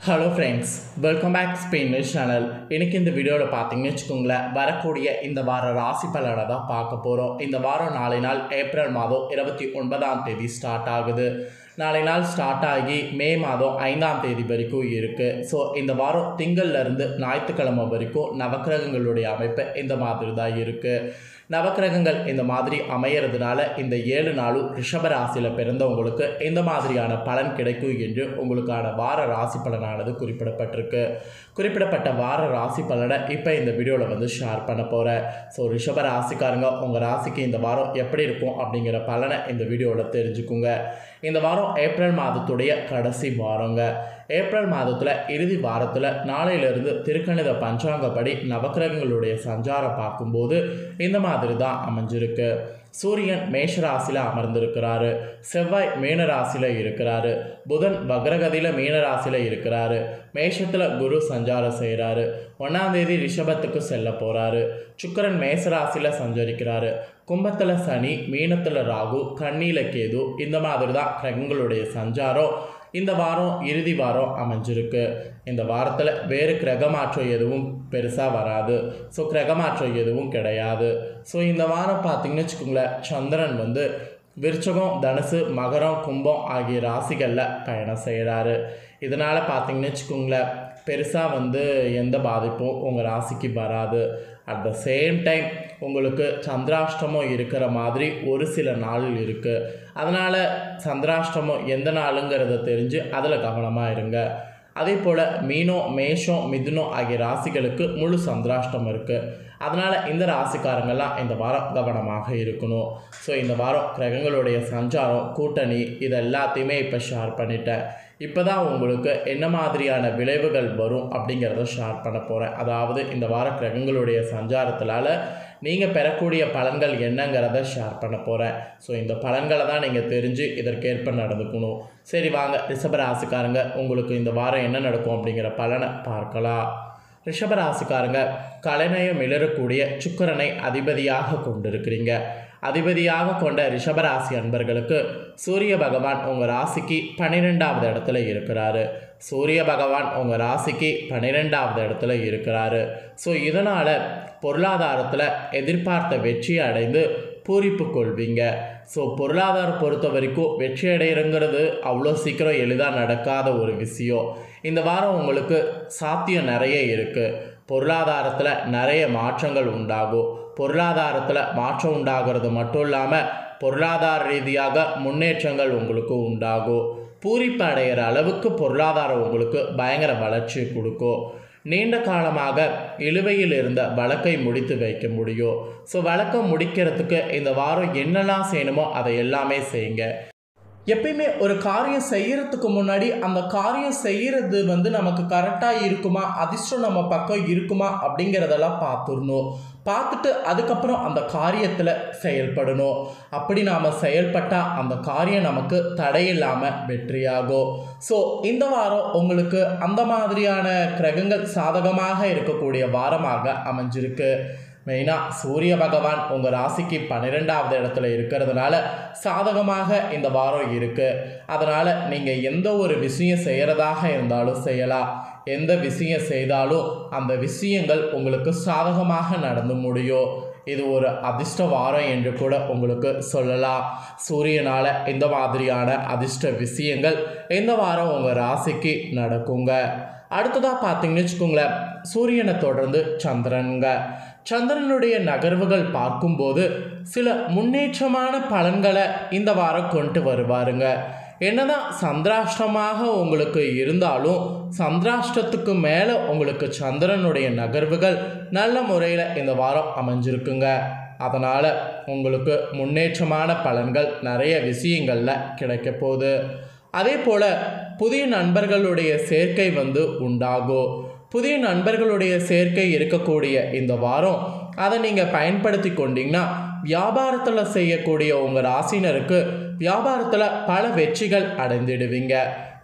Hello friends, welcome back Spanish channel. இன்றைக்கி இந்த வீடியோவில் பார்த்தீங்கன்னு வச்சுக்கோங்களேன், வரக்கூடிய இந்த வார ராசி பலனை தான் பார்க்க போகிறோம். இந்த வாரம் நாளை நாள் ஏப்ரல் மாதம் 29ஆம் தேதி ஸ்டார்ட் ஆகுது. நாளை நாள் ஸ்டார்ட் ஆகி மே மாதம் 5ஆம் தேதி வரைக்கும் இருக்குது. ஸோ இந்த வாரம் திங்கள்லேருந்து ஞாயிற்றுக்கிழமை வரைக்கும் நவக்கிரகங்களுடைய அமைப்பு இந்த மாதிரி தான் இருக்குது. நவக்கிரகங்கள் இந்த மாதிரி அமையறதுனால இந்த 7 நாளும் ரிஷப ராசியில் பிறந்தவங்களுக்கு இந்த மாதிரியான பலன் கிடைக்கும் என்று உங்களுக்கான வார ராசி பலனானது குறிப்பிடப்பட்டிருக்கு. குறிப்பிடப்பட்ட வார ராசி பலனை இப்போ இந்த வீடியோவில் ஷேர் பண்ண போகிறேன். ஸோ ரிஷப ராசிக்காரங்க உங்கள் ராசிக்கு இந்த வாரம் எப்படி இருக்கும் அப்படிங்கிற பலனை இந்த வீடியோவில் தெரிஞ்சுக்குங்க. இந்த வாரம் ஏப்ரல் மாதத்துடைய கடைசி வாரங்க. ஏப்ரல் மாதத்தில் இறுதி வாரத்தில் நாளையிலிருந்து திருக்கணித பஞ்சாங்கப்படி நவக்கிரகங்களுடைய சஞ்சாரம் பார்க்கும்போது இந்த மாதிரி தான் அமைஞ்சிருக்கு. சூரியன் மேஷராசியில் அமர்ந்திருக்கிறாரு, செவ்வாய் மீனராசியில் இருக்கிறாரு, புதன் வக்ரகதியில் மீனராசியில் இருக்கிறாரு, மேஷத்தில் குரு சஞ்சாரம் செய்கிறாரு, 1ஆம் தேதி ரிஷபத்துக்கு செல்ல போகிறாரு, சுக்கிரன் மேசராசியில் சஞ்சரிக்கிறாரு, கும்பத்தில் சனி, மீனத்தில் ராகு, கன்னியில் கேது. இந்த மாதிரி தான் கிரகங்களுடைய சஞ்சாரம் இந்த வாரம் இறுதி வாரம் அமைஞ்சிருக்கு. இந்த வாரத்தில் வேறு கிரகமாற்றம் எதுவும் பெருசாக வராது. ஸோ கிரகமாற்றம் எதுவும் கிடையாது. ஸோ இந்த வாரம் பார்த்திங்கன்னு வச்சுக்கோங்களேன், சந்திரன் விருச்சகம், தனுசு, மகரம், கும்பம் ஆகிய ராசிகளில் பயணம் செய்கிறாரு. இதனால் பார்த்திங்கன்னு வச்சுக்கோங்களேன், பெருசாக எந்த பாதிப்பும் உங்கள் ராசிக்கு வராது. அட் த சேம் டைம் உங்களுக்கு சந்திராஷ்டமம் இருக்கிற மாதிரி ஒரு சில நாள் இருக்குது. அதனால் சந்திராஷ்டமம் எந்த நாளுங்கிறத தெரிஞ்சு அதில் கவனமாக இருங்க. அதே போல் மீனம், மேஷம், மிதுனம் ஆகிய ராசிகளுக்கு முழு சந்திராஷ்டம் இருக்குது. அதனால் இந்த ராசிக்காரங்கள்லாம் இந்த வாரம் கவனமாக இருக்கணும். ஸோ இந்த வாரம் கிரகங்களுடைய சஞ்சாரம், கூட்டணி இது எல்லாத்தையுமே இப்போ ஷேர் பண்ணிட்டேன். இப்போ தான் உங்களுக்கு என்ன மாதிரியான விளைவுகள் வரும் அப்படிங்கிறத ஷேர் பண்ண போகிறேன். அதாவது இந்த வார கிரகங்களுடைய சஞ்சாரத்தினால நீங்கள் பெறக்கூடிய பலன்கள் என்னங்கிறத ஷேர் பண்ண போகிறேன். ஸோ இந்த பலன்களை தான் நீங்கள் தெரிஞ்சு இதற்கேற்ப நடந்துக்கணும். சரி வாங்க, ரிஷபராசிக்காரங்க உங்களுக்கு இந்த வாரம் என்ன நடக்கும் அப்படிங்கிற பலனை பார்க்கலாம். ரிஷபராசிக்காரங்க கலைநயம் மிளறக்கூடிய சுக்கிரனை அதிபதியாக கொண்டிருக்கிறீங்க. அதிபதியாக கொண்ட ரிஷபராசி அன்பர்களுக்கு சூரிய பகவான் உங்கள் ராசிக்கு 12ஆவது இடத்துல இருக்கிறாரு. சூரிய பகவான் உங்கள் ராசிக்கு 12ஆவது இடத்துல இருக்கிறாரு. ஸோ இதனால் பொருளாதாரத்தில் எதிர்பார்த்த வெற்றி அடைந்து பூரிப்பு கொள்வீங்க. ஸோ பொருளாதாரம் பொறுத்த வரைக்கும் வெற்றி அடைகிறங்கிறது அவ்வளோ சீக்கிரம் எளிதாக நடக்காத ஒரு விஷயம். இந்த வாரம் உங்களுக்கு சாத்தியம் நிறைய இருக்குது. பொருளாதாரத்தில் நிறைய மாற்றங்கள் உண்டாகும். பொருளாதாரத்தில் மாற்றம் உண்டாகிறது மட்டும் இல்லாமல் பொருளாதார ரீதியாக முன்னேற்றங்கள் உங்களுக்கு உண்டாகும். பூரிப்பு அடைகிற அளவுக்கு பொருளாதாரம் உங்களுக்கு பயங்கர வளர்ச்சி கொடுக்கும். நீண்ட காலமாக இழுவையில் இருந்த வழக்கை முடித்து வைக்க முடியும். ஸோ வழக்கை முடிக்கிறதுக்கு இந்த வாரம் என்னெல்லாம் செய்யணுமோ அதை எல்லாமே செய்யுங்க. எப்பயுமே ஒரு காரியம் செய்கிறதுக்கு முன்னாடி அந்த காரியம் செய்கிறது நமக்கு கரெக்டாக இருக்குமா, அதிர்ஷ்டம் நம்ம பக்கம் இருக்குமா அப்படிங்கிறதெல்லாம் பார்த்துடணும். பார்த்துட்டு அதுக்கப்புறம் அந்த காரியத்தில் செயல்படணும். அப்படி நாம் செயல்பட்டால் அந்த காரியம் நமக்கு தடையில்லாமல் வெற்றியாகும். ஸோ இந்த வாரம் உங்களுக்கு அந்த மாதிரியான கிரகங்கள் சாதகமாக இருக்கக்கூடிய வாரமாக அமைஞ்சிருக்கு. மெயினாக சூரிய பகவான் உங்கள் ராசிக்கு 12ஆவது இடத்துல இருக்கிறதுனால சாதகமாக இந்த வாரம் இருக்குது. அதனால் நீங்கள் எந்த ஒரு விஷயம் செய்கிறதாக இருந்தாலும் செய்யலாம். எந்த விஷயம் செய்தாலும் அந்த விஷயங்கள் உங்களுக்கு சாதகமாக நடந்து முடியும். இது ஒரு அதிர்ஷ்ட வாரம் என்று கூட உங்களுக்கு சொல்லலாம். சூரியனால் இந்த மாதிரியான அதிர்ஷ்ட விஷயங்கள் இந்த வாரம் உங்கள் ராசிக்கு நடக்குங்க. அடுத்ததாக பார்த்தீங்கன்னு வச்சுக்கோங்களேன், சூரியனை தொடர்ந்து சந்திரனுங்க. சந்திரனுடைய நகர்வுகள் பார்க்கும்போது சில முன்னேற்றமான பலன்களை இந்த வாரம் கொண்டு வருவாருங்க. என்னதான் சந்திராஷ்டமாக உங்களுக்கு இருந்தாலும் சந்திராஷ்டத்துக்கு மேலே உங்களுக்கு சந்திரனுடைய நகர்வுகள் நல்ல முறையில் இந்த வாரம் அமைஞ்சிருக்குங்க. அதனால் உங்களுக்கு முன்னேற்றமான பலன்கள் நிறைய விஷயங்களில் கிடைக்க போகுது. அதே போல் புதிய நண்பர்களுடைய சேர்க்கை உண்டாகும். புதிய நண்பர்களுடைய சேர்க்கை இருக்கக்கூடிய இந்த வாரம் அதை நீங்கள் பயன்படுத்தி கொண்டீங்கன்னா வியாபாரத்தில் செய்யக்கூடிய உங்கள் ராசினருக்கு வியாபாரத்தில் பல வெற்றிகள் அடைந்திடுவீங்க.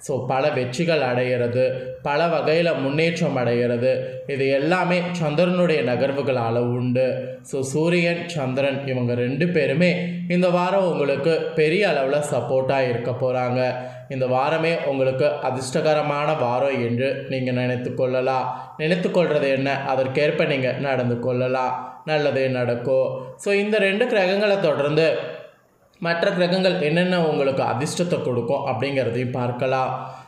ஸோ பல வெற்றிகள் அடைகிறது, பல வகையில் முன்னேற்றம் அடைகிறது, இது எல்லாமே சந்திரனுடைய நகர்வுகளால் உண்டு. ஸோ சூரியன் சந்திரன் இவங்க 2 பேருமே இந்த வாரம் உங்களுக்கு பெரிய அளவில் சப்போர்ட்டாக இருக்க போகிறாங்க. இந்த வாரமே உங்களுக்கு அதிர்ஷ்டகரமான வாரம் என்று நீங்கள் நினைத்து கொள்வது என்ன, அதற்கேற்ப நீங்கள் நடந்து கொள்ளலாம், நல்லதே நடக்கும். ஸோ இந்த 2 கிரகங்களை தொடர்ந்து மற்ற கிரகங்கள் என்னென்ன உங்களுக்கு அதிர்ஷ்டத்தை கொடுக்கும் அப்படிங்கிறதையும் பார்க்கலாம்.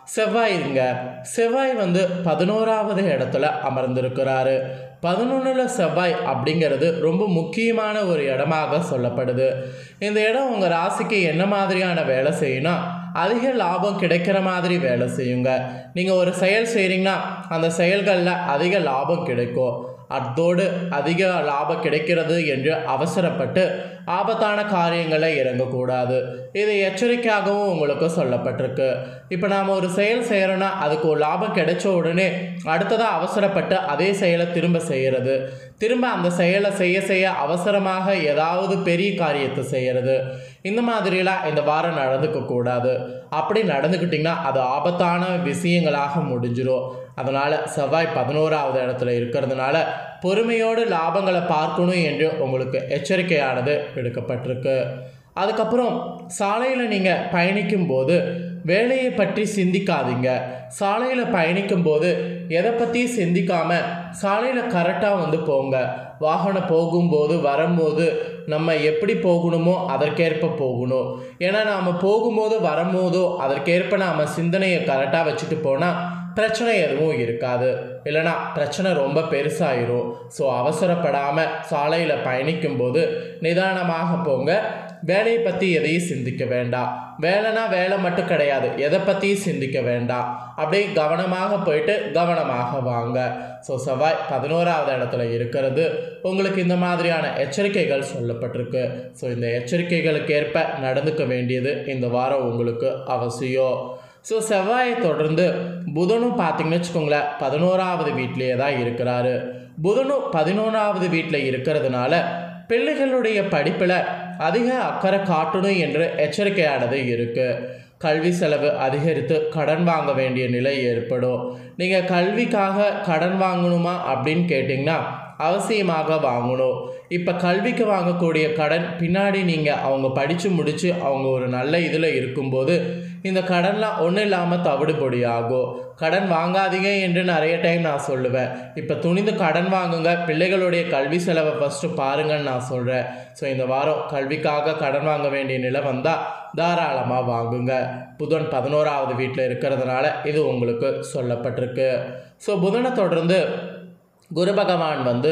செவ்வாய் வந்து 11வது இடத்துல அமர்ந்திருக்கிறாரு. 11ல் செவ்வாய் அப்படிங்கிறது ரொம்ப முக்கியமான ஒரு இடமாக சொல்லப்படுது. இந்த இடம் உங்கள் ராசிக்கு என்ன மாதிரியான வேலை செய்யணும், அதிக லாபம் கிடைக்கிற மாதிரி வேலை செய்யுங்க. நீங்கள் ஒரு செயல் செய்கிறீங்கன்னா அந்த செயல்களில் அதிக லாபம் கிடைக்கும். அதோடு அதிக லாபம் கிடைக்கிறது என்று அவசரப்பட்டு ஆபத்தான காரியங்களை இறங்கக்கூடாது. இது எச்சரிக்கையாகவும் உங்களுக்கு சொல்லப்பட்டிருக்கு. இப்போ நாம் ஒரு செயல் செய்கிறோன்னா அதுக்கு ஒரு லாபம் கிடைச்ச உடனே அடுத்ததாக அவசரப்பட்டு அதே செயலை திரும்ப செய்கிறது, திரும்ப அந்த செயலை செய்ய அவசரமாக ஏதாவது பெரிய காரியத்தை செய்கிறது, இந்த மாதிரிலாம் இந்த வாரம் நடந்துக்கக்கூடாது. அப்படி நடந்துக்கிட்டிங்கன்னா அது ஆபத்தான விஷயங்களாக முடிஞ்சிடும். அதனால் செவ்வாய் 11வது இடத்துல இருக்கிறதுனால பொறுமையோடு லாபங்களை பார்க்கணும் என்று உங்களுக்கு எச்சரிக்கையானது விடுக்கப்பட்டிருக்கு. அதுக்கப்புறம் சாலையில் நீங்கள் பயணிக்கும் போது வேலையை பற்றி சிந்திக்காதீங்க. சாலையில் பயணிக்கும் போது எதை பற்றியும் சிந்திக்காமல் சாலையில் கரெக்டாக வந்து போங்க. வாகனம் போகும்போது வரும்போது நம்ம எப்படி போகணுமோ அதற்கேற்ப போகணும். ஏன்னா நாம் போகும்போது வரும்போதோ அதற்கேற்ப நாம் சிந்தனையை கரெக்டாக வச்சுட்டு போனால் பிரச்சனை எதுவும் இருக்காது, இல்லைனா பிரச்சனை ரொம்ப பெருசாயிரும். ஸோ அவசரப்படாமல் சாலையில் பயணிக்கும்போது நிதானமாக போங்க. வேலையை பற்றி எதையும் சிந்திக்க வேண்டாம். வேலைனா வேலை மட்டும் கிடையாது, எதை பற்றியும் சிந்திக்க வேண்டாம். அப்படியே கவனமாக போயிட்டு கவனமாக வாங்க. ஸோ செவ்வாய் 11வது இடத்துல இருக்கிறது உங்களுக்கு இந்த மாதிரியான எச்சரிக்கைகள் சொல்லப்பட்டிருக்கு. ஸோ இந்த எச்சரிக்கைகளுக்கு ஏற்ப நடந்துக்க வேண்டியது இந்த வாரம் உங்களுக்கு அவசியம். ஸோ செவ்வாயை தொடர்ந்து புதனும் பார்த்திங்கன்னு வச்சுக்கோங்களேன் 11வது வீட்டிலேயே தான் இருக்கிறாரு. புதனும் 11வது வீட்டில் இருக்கிறதுனால பிள்ளைகளுடைய படிப்பில் அதிக அக்கறை காட்டணும் என்று எச்சரிக்கையானது இருக்குது. கல்வி செலவு அதிகரித்து கடன் வாங்க வேண்டிய நிலை ஏற்படும். நீங்கள் கல்விக்காக கடன் வாங்கணுமா அப்படின்னு கேட்டிங்கன்னா அவசியமாக வாங்கணும். இப்போ கல்விக்கு வாங்கக்கூடிய கடன் பின்னாடி நீங்கள் அவங்க படித்து முடித்து அவங்க ஒரு நல்ல இதில் இருக்கும்போது இந்த கடன்லாம் ஒன்றும் இல்லாமல் தவிடுபொடி ஆகும். கடன் வாங்காதீங்க என்று நிறைய டைம் நான் சொல்லுவேன். இப்போ துணிந்து கடன் வாங்குங்க, பிள்ளைகளுடைய கல்வி செலவை ஃபஸ்ட்டு பாருங்கன்னு நான் சொல்கிறேன். ஸோ இந்த வாரம் கல்விக்காக கடன் வாங்க வேண்டிய நிலை வந்தால் தாராளமாக வாங்குங்க. புதன் 11வது வீட்டில் இருக்கிறதுனால இது உங்களுக்கு சொல்லப்பட்டிருக்கு. ஸோ புதனை தொடர்ந்து குரு பகவான் வந்து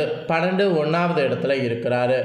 12 இடத்துல இருக்கிறாரு.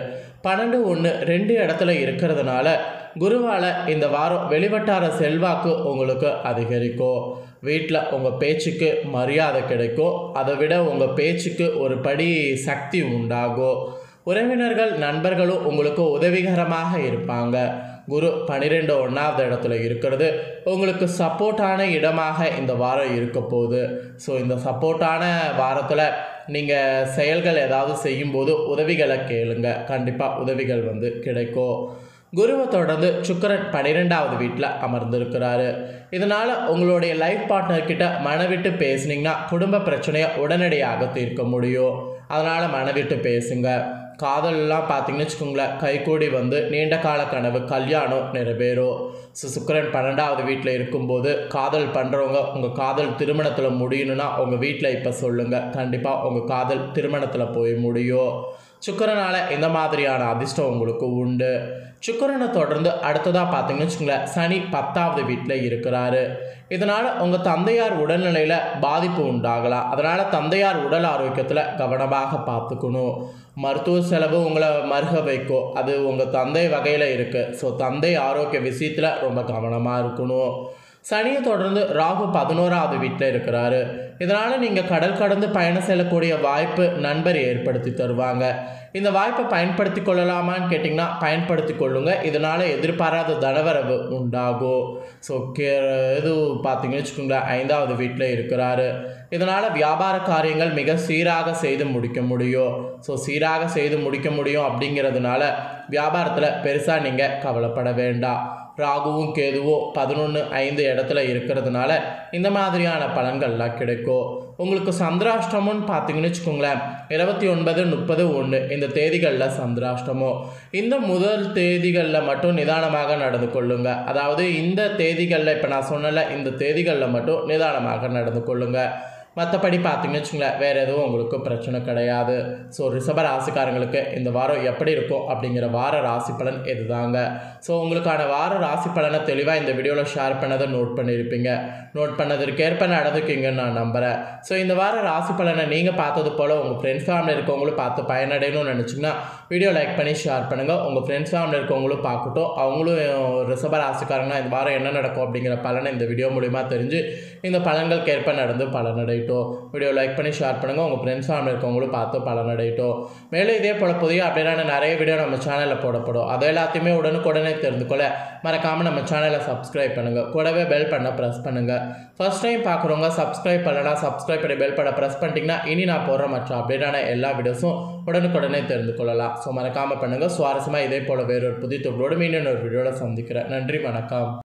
12 இடத்துல இருக்கிறதுனால குருவால் இந்த வாரம் வெளிவட்டார செல்வாக்கு உங்களுக்கு அதிகரிக்கும். வீட்டில் உங்கள் பேச்சுக்கு மரியாதை கிடைக்கும். அதை விட உங்கள் பேச்சுக்கு ஒரு படி சக்தி உண்டாகும். உறவினர்கள் நண்பர்களும் உங்களுக்கு உதவிகரமாக இருப்பாங்க. குரு 12 இடத்துல இருக்கிறது உங்களுக்கு சப்போர்ட்டான இடமாக இந்த வாரம் இருக்க போகுது. ஸோ இந்த சப்போர்ட்டான வாரத்தில் நீங்கள் செயல்கள் ஏதாவது செய்யும்போது உதவிகளை கேளுங்க, கண்டிப்பாக உதவிகள் வந்து கிடைக்கும். குருவை தொடர்ந்து சுக்கிரன் 12வது வீட்டில் அமர்ந்திருக்கிறாரு. இதனால் உங்களுடைய லைஃப் பார்ட்னர்கிட்ட மனவிட்டு பேசுனீங்கன்னா குடும்ப பிரச்சனையை உடனடியாக தீர்க்க முடியும். அதனால் மனவிட்டு பேசுங்க. காதலெலாம் பார்த்திங்கன்னு வச்சுக்கோங்களேன் கைகூடி வந்து நீண்ட கால கனவு கல்யாணம் நிறைவேறும். சுக்கிரன் 12வது வீட்டில் இருக்கும்போது காதல் பண்ணுறவங்க உங்கள் காதல் திருமணத்தில் முடியணுன்னா உங்கள் வீட்டில் இப்போ சொல்லுங்கள், கண்டிப்பாக உங்கள் காதல் திருமணத்தில் போய் முடியும். சுக்கிரனால் இந்த மாதிரியான அதிர்ஷ்டம் உங்களுக்கு உண்டு. சுக்கிரனை தொடர்ந்து அடுத்ததாக பார்த்திங்கன்னு வச்சுக்கோங்களேன் சனி 10வது வீட்டில் இருக்கிறாரு. இதனால் உங்கள் தந்தையார் உடல்நிலையில் பாதிப்பு உண்டாகலாம். அதனால் தந்தையார் உடல் ஆரோக்கியத்தில் கவனமாக பார்த்துக்கணும். மருத்துவ செலவு உங்களை மருக வைக்கும், அது உங்கள் தந்தை வகையில் இருக்குது. ஸோ தந்தை ஆரோக்கிய விஷயத்தில் ரொம்ப கவனமாக இருக்கணும். சனியை தொடர்ந்து ராகு 11வது வீட்டில் இருக்கிறாரு. இதனால் நீங்கள் கடல் கடந்து பயணம் செல்லக்கூடிய வாய்ப்பு நண்பர் ஏற்படுத்தி தருவாங்க. இந்த வாய்ப்பை பயன்படுத்தி கொள்ளலாமான்னு கேட்டிங்கன்னா பயன்படுத்தி கொள்ளுங்க. இதனால் எதிர்பாராத தனவரவு உண்டாகும். ஸோ இது பார்த்திங்கன்னு வச்சுக்கோங்களேன் 5வது வீட்டில் இருக்கிறாரு. இதனால் வியாபார காரியங்கள் மிக சீராக செய்து முடிக்க முடியும். ஸோ சீராக செய்து முடிக்க முடியும் அப்படிங்கிறதுனால வியாபாரத்தில் பெருசாக நீங்கள் கவலைப்பட வேண்டாம். ராகுவும் கேதுவோ 11-5 இடத்துல இருக்கிறதுனால இந்த மாதிரியான பலன்கள்லாம் கிடைக்கும். உங்களுக்கு சந்திராஷ்டமம்னு பார்த்தீங்கன்னு வச்சுக்கோங்களேன், 29, 30, 1 இந்த தேதிகளில் சந்திராஷ்டமம். இந்த முதல் தேதிகளில் மட்டும் நிதானமாக நடந்து கொள்ளுங்க. அதாவது இந்த தேதிகளில் இப்போ நான் சொன்னல இந்த தேதிகளில் மட்டும் நிதானமாக நடந்து கொள்ளுங்க. மற்றபடி பார்த்தீங்கன்னு வச்சுங்களேன், வேறு எதுவும் உங்களுக்கு பிரச்சனை கிடையாது. ஸோ ரிஷப ராசிக்காரங்களுக்கு இந்த வாரம் எப்படி இருக்கும் அப்படிங்கிற வார ராசி பலன் இதுதாங்க. ஸோ உங்களுக்கான வார ராசி பலனை தெளிவாக இந்த வீடியோவில் ஷேர் பண்ணதை நோட் பண்ணியிருப்பீங்க. நோட் பண்ணதற்கேற்ப நடந்துக்கிங்கன்னு நான் நம்புகிறேன். ஸோ இந்த வார ராசி பலனை நீங்கள் பார்த்தது போல் உங்கள் ஃப்ரெண்ட்ஸ் ஃபேமிலி இருக்கவங்களும் பார்த்து பயனடையணும்னு நினச்சிங்கன்னா வீடியோ லைக் பண்ணி ஷேர் பண்ணுங்கள். உங்கள் ஃப்ரெண்ட்ஸ் ஃபேமிலி இருக்கவங்களும் பார்க்கட்டும். அவங்களும் ரிஷப ராசிக்காரங்கன்னா இந்த வாரம் என்ன நடக்கும் அப்படிங்கிற பலனை இந்த வீடியோ மூலிமா தெரிஞ்சு இந்த பலன்களுக்கேற்ப நடந்து பலனடையட்டும். வீடியோ லைக் பண்ணி ஷேர் பண்ணுங்கள். உங்கள் ஃப்ரெண்ட்ஸ் ஃபேமிலி இருக்கவங்களும் பார்த்து பலனடையட்டும். மேலே இதே போல் புதிய அப்படின்னா நிறைய வீடியோ நம்ம சேனலில் போடப்படும். அது எல்லாத்தையுமே உடனுக்குடனே தெரிந்து கொள்ள மறக்காமல் நம்ம சேனலை சப்ஸ்கிரைப் பண்ணுங்கள். கூடவே பெல் பண்ண ப்ரெஸ் பண்ணுங்கள். ஃபர்ஸ்ட் டைம் பார்க்குறவங்க சப்ஸ்கிரைப் பண்ணலன்னா சப்ஸ்கிரைப் பண்ணி பெல் பண்ண ப்ரெஸ் பண்ணிட்டீங்கன்னா இனி நான் போடுற மற்ற அப்டேட்டான எல்லா வீடியோஸும் உடனுக்குடனே தெரிந்து கொள்ளலாம். ஸோ மறக்காமல் பண்ணுங்கள். சுவாரஸ்யமாக இதே போல் வேறொரு புதிய தொகுதியோடு மீண்டும் ஒரு வீடியோவில் சந்திக்கிறேன். நன்றி, வணக்கம்.